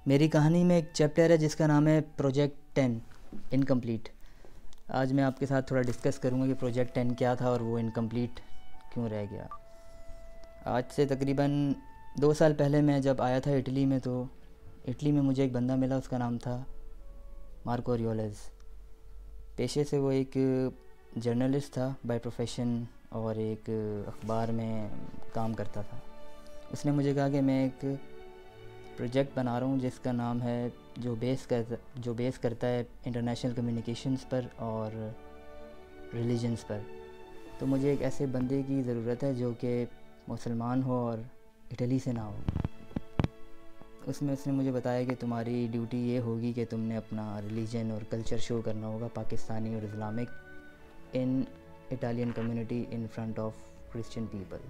मेरी कहानी में एक चैप्टर है जिसका नाम है प्रोजेक्ट 10 इनकम्प्लीट। आज मैं आपके साथ थोड़ा डिस्कस करूँगा कि प्रोजेक्ट 10 क्या था और वो इनकम्प्लीट क्यों रह गया। आज से तकरीबन 2 साल पहले मैं जब आया था इटली में, तो इटली में मुझे एक बंदा मिला, उसका नाम था मार्को रियोलेस। पेशे से वो एक जर्नलिस्ट था बाय प्रोफेशन और एक अखबार में काम करता था। उसने मुझे कहा कि मैं एक प्रोजेक्ट बना रहा हूँ जिसका नाम है जो बेस करता है इंटरनेशनल कम्युनिकेशंस पर और रिलीजन्स पर। तो मुझे एक ऐसे बंदे की ज़रूरत है जो कि मुसलमान हो और इटली से ना हो। उसमें उसने मुझे बताया कि तुम्हारी ड्यूटी ये होगी कि तुमने अपना रिलीजन और कल्चर शो करना होगा, पाकिस्तानी और Islamic, in Italian community in front of Christian people.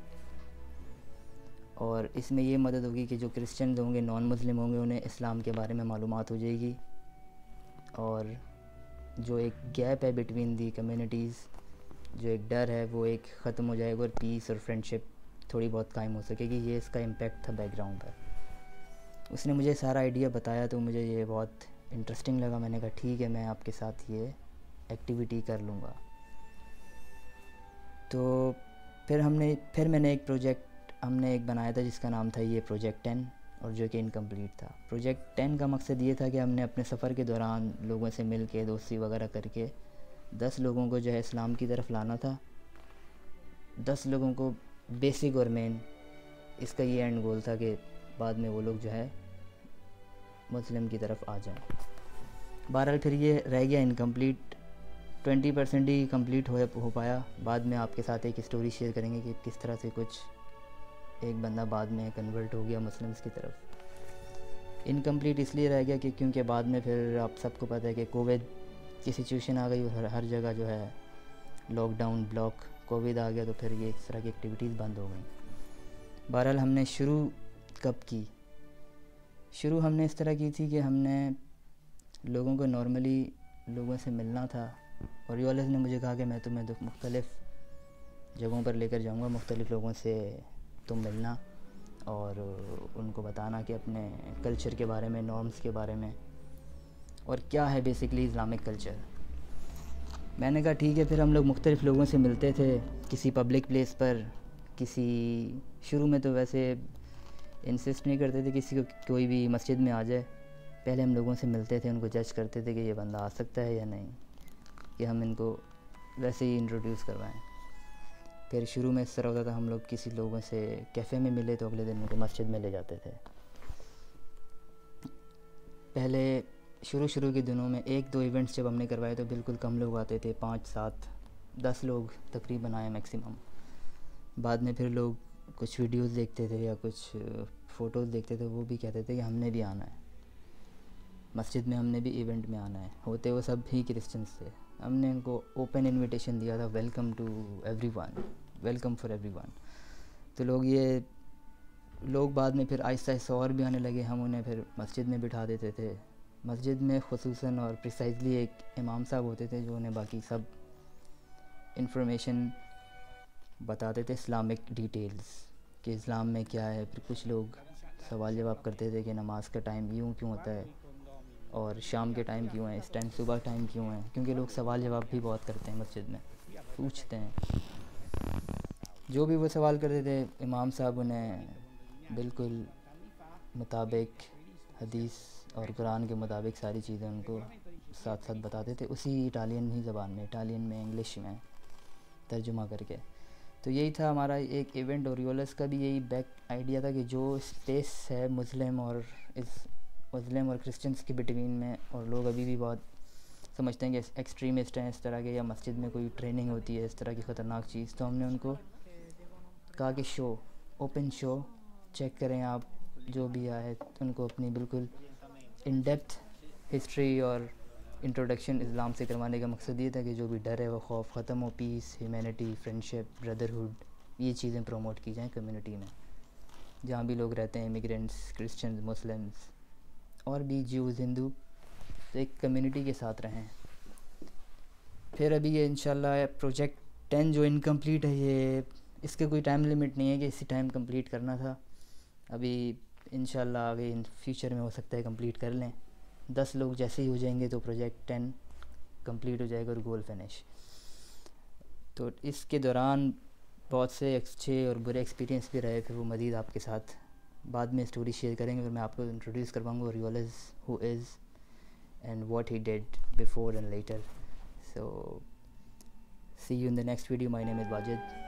और इसमें ये मदद होगी कि जो क्रिश्चियन होंगे, नॉन मुस्लिम होंगे, उन्हें इस्लाम के बारे में मालूमात हो जाएगी और जो एक गैप है बिटवीन दी कम्युनिटीज़, जो एक डर है, वो एक ख़त्म हो जाएगा और पीस और फ्रेंडशिप थोड़ी बहुत कायम हो सकेगी। ये इसका इम्पैक्ट था बैकग्राउंड पर। उसने मुझे सारा आइडिया बताया तो मुझे ये बहुत इंटरेस्टिंग लगा। मैंने कहा ठीक है, मैं आपके साथ ये एक्टिविटी कर लूँगा। तो फिर मैंने एक बनाया था जिसका नाम था ये प्रोजेक्ट 10, और जो कि इनकम्प्लीट था। प्रोजेक्ट 10 का मकसद ये था कि हमने अपने सफ़र के दौरान लोगों से मिल के दोस्ती वगैरह करके 10 लोगों को जो है इस्लाम की तरफ लाना था। 10 लोगों को बेसिक और मेन, इसका ये एंड गोल था कि बाद में वो लोग जो है मुस्लिम की तरफ आ जाएं। बहरहाल फिर ये रह गया इनकम्प्लीट, 20% ही कंप्लीट हो पाया। बाद में आपके साथ एक स्टोरी शेयर करेंगे कि किस तरह से एक बंदा बाद में कन्वर्ट हो गया मुस्लिम्स की तरफ। इनकम्प्लीट इसलिए रह गया कि क्योंकि बाद में फिर आप सबको पता है कि कोविड की सिचुएशन आ गई और हर जगह जो है लॉकडाउन, ब्लॉक, कोविड आ गया, तो फिर ये इस तरह की एक्टिविटीज़ बंद हो गई। बहरहाल हमने शुरू कब की? शुरू हमने इस तरह की थी कि हमने लोगों को नॉर्मली लोगों से मिलना था, और रियोलेस ने मुझे कहा कि मैं तुम्हें मुख्तलिफ़ जगहों पर लेकर जाऊंगा, मुख्तलिफ़ लोगों से तुम मिलना और उनको बताना कि अपने कल्चर के बारे में, नॉर्म्स के बारे में, और क्या है बेसिकली इस्लामिक कल्चर। मैंने कहा ठीक है। फिर हम लोग मुख्तलिफ़ लोगों से मिलते थे किसी पब्लिक प्लेस पर, शुरू में तो वैसे इंसिस्ट नहीं करते थे किसी को कोई भी मस्जिद में आ जाए। पहले हम लोगों से मिलते थे, उनको जज करते थे कि ये बंदा आ सकता है या नहीं, कि हम इनको वैसे ही इंट्रोड्यूस करवाएं। फिर शुरू में इस तरह होता था, हम लोग किसी लोगों से कैफ़े में मिले तो अगले दिन उनको मस्जिद में ले जाते थे। पहले शुरू के दिनों में 1-2 इवेंट्स जब हमने करवाए तो बिल्कुल कम लोग आते थे, 5-7, 10 लोग तकरीबन आए मैक्सिमम। बाद में फिर लोग कुछ वीडियोस देखते थे या कुछ फ़ोटोज़ देखते थे, वो भी कहते थे कि हमने भी आना है मस्जिद में, हमने भी इवेंट में आना है। होते वो सब ही क्रिश्चियंस थे। हमने इनको ओपन इनविटेशन दिया था, welcome to everyone, welcome for everyone. तो लोग बाद में फिर आहिस्ता आहिस्ता और भी आने लगे। हम उन्हें फिर मस्जिद में बिठा देते थे। मस्जिद में खुसूसन और प्रिसाइजली एक इमाम साहब होते थे जो उन्हें बाकी सब इंफॉर्मेशन बताते थे, इस्लामिक डिटेल्स कि इस्लाम में क्या है। फिर कुछ लोग सवाल जवाब करते थे कि नमाज का टाइम यूँ क्यों होता है और शाम के टाइम क्यों है, इस टाइम सुबह टाइम क्यों है, क्योंकि लोग सवाल जवाब भी बहुत करते हैं मस्जिद में, पूछते हैं। जो भी वो सवाल करते थे इमाम साहब उन्हें बिल्कुल मुताबिक हदीस और कुरान के मुताबिक सारी चीज़ें उनको साथ साथ बताते थे, उसी इटालियन ही ज़बान में, इटालियन में, इंग्लिश में तर्जुमा करके। तो यही था हमारा एक इवेंट। और रियोलेस का भी यही बैक आइडिया था कि जो स्पेस है मुस्लिम और क्रिश्चियंस के बिटवीन में, और लोग अभी भी बहुत समझते हैं कि एक्सट्रीमिस्ट हैं इस तरह के, या मस्जिद में कोई ट्रेनिंग होती है इस तरह की ख़तरनाक चीज़। तो हमने उनको कहा कि ओपन शो चेक करें आप, जो भी आए उनको अपनी बिल्कुल इन डेप्थ हिस्ट्री और इंट्रोडक्शन इस्लाम से करवाने का मकसद ये था कि जो भी डर है वो खौफ ख़त्म हो, पीस, ह्यूमैनिटी, फ्रेंडशिप, ब्रदरहुड, ये चीज़ें प्रमोट की जाएं कम्युनिटी में, जहाँ भी लोग रहते हैं, इमिग्रेंट्स, क्रिश्चियंस, मुस्लिम्स और भी ज्यूज़, हिंदू, तो एक कम्युनिटी के साथ रहें। फिर अभी ये इंशाल्लाह प्रोजेक्ट 10 जो इनकम्प्लीट है, ये इसके कोई टाइम लिमिट नहीं है कि इसी टाइम कंप्लीट करना था। अभी इंशाल्लाह आगे इन फ्यूचर में हो सकता है कंप्लीट कर लें। 10 लोग जैसे ही हो जाएंगे तो प्रोजेक्ट 10 कंप्लीट हो जाएगा और गोल फिनिश। तो इसके दौरान बहुत से अच्छे और बुरे एक्सपीरियंस भी रहे, फिर वो मज़ीद आपके साथ बाद में स्टोरी शेयर करेंगे, फिर मैं आपको इंट्रोड्यूस करवाऊँगा रियोलस who is and what he did before and later. So see you in the next video. My name is Wajid.